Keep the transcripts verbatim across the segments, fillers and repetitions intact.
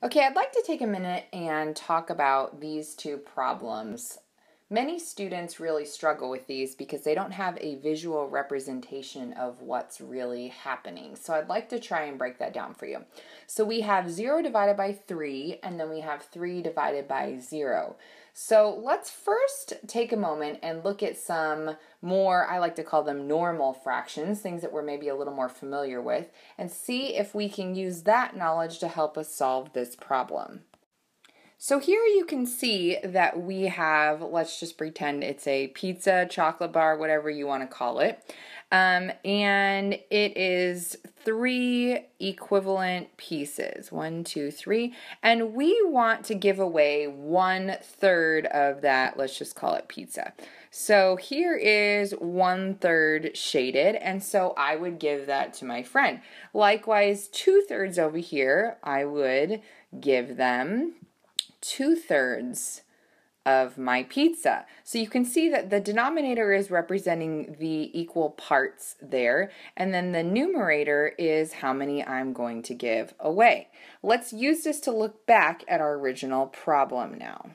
Okay, I'd like to take a minute and talk about these two problems. Many students really struggle with these because they don't have a visual representation of what's really happening. So I'd like to try and break that down for you. So we have zero divided by three, and then we have three divided by zero. So let's first take a moment and look at some more, I like to call them normal fractions, things that we're maybe a little more familiar with, and see if we can use that knowledge to help us solve this problem. So here you can see that we have, let's just pretend it's a pizza, chocolate bar, whatever you want to call it. Um, and it is three equivalent pieces, one, two, three, and we want to give away one third of that, let's just call it pizza. So here is one third shaded, and so I would give that to my friend. Likewise, two thirds over here, I would give them two-thirds of my pizza. So you can see that the denominator is representing the equal parts there, and then the numerator is how many I'm going to give away. Let's use this to look back at our original problem now.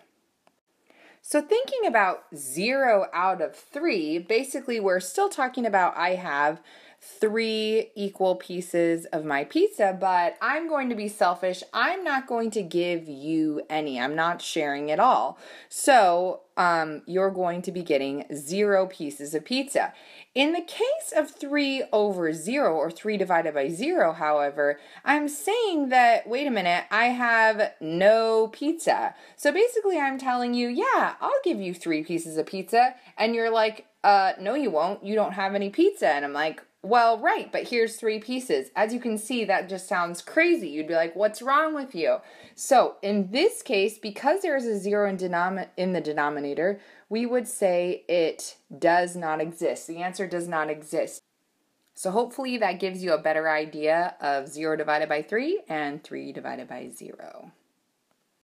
So thinking about zero out of three, basically we're still talking about I have three equal pieces of my pizza, but I'm going to be selfish. I'm not going to give you any. I'm not sharing it all. So um, you're going to be getting zero pieces of pizza. In the case of three over zero, or three divided by zero, however, I'm saying that, wait a minute, I have no pizza. So basically I'm telling you, yeah, I'll give you three pieces of pizza. And you're like, uh, no you won't. You don't have any pizza. And I'm like, well, right, but here's three pieces. As you can see, that just sounds crazy. You'd be like, what's wrong with you? So in this case, because there is a zero in, denom in the denominator, we would say it does not exist. The answer does not exist. So hopefully that gives you a better idea of zero divided by three and three divided by zero.